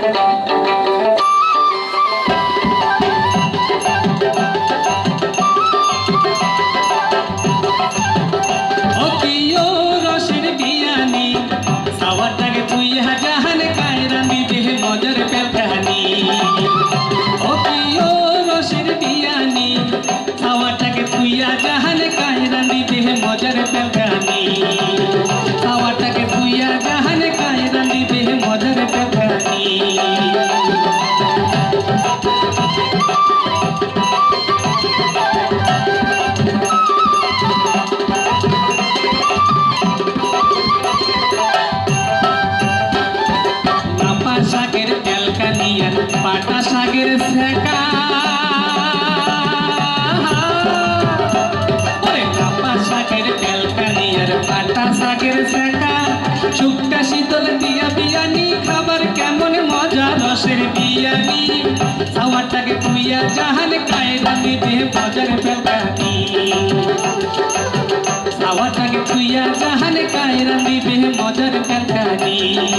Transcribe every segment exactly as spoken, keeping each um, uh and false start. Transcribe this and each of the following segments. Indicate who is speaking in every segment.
Speaker 1: पाटा सागर सेका लापा सागर तेलकानियर पाटा सागर सेका शुक्ता शीतल दिया बियानी खाबर केमन मजा रसेर बियानी सावाटाके तुइया जाहान कायदा दिबे मजार पेलकानी सावाटाके तुइया जाहान कायदा दिबे मजार पेलकानी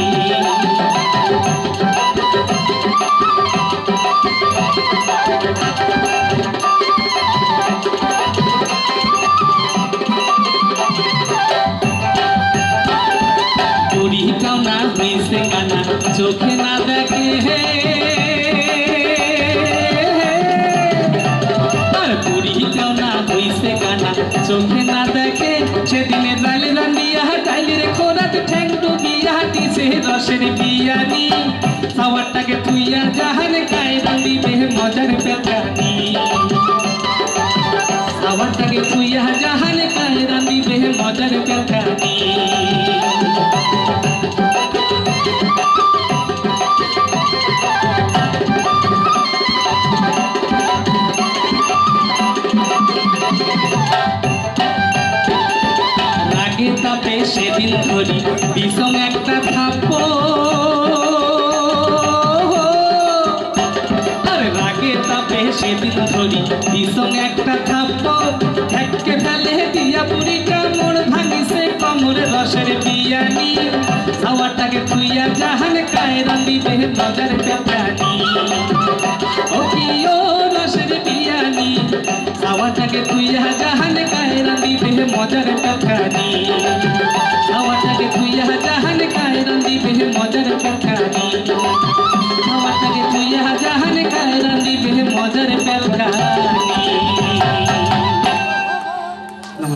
Speaker 1: चोखे ना देखे है पूरी ना हुई से गाना चोखे ना देखे से दिने डाल रानिया डाल रे खोरात ठेंग डुबिया से रसेर बियानी सावाटाके तुइया जाहान कायदा दिबे मजार पेलकानी सावाटाके तुइया जाहान कायदा दिबे मजार पेलकानी सेदिन धरी भीषण एक रागे तापे सेदिन धरी भीषण एक ढेके फेले दिया पुरीटा मोड़ भांगी से कमर रसेर बियानी सावाटाके तुइया जाहान कायदा दिबे मजार पेलकानी ओ कियो रसेर बियानी सावाटाके तुइया जाहान कायदा दिबे मजार पेलकानी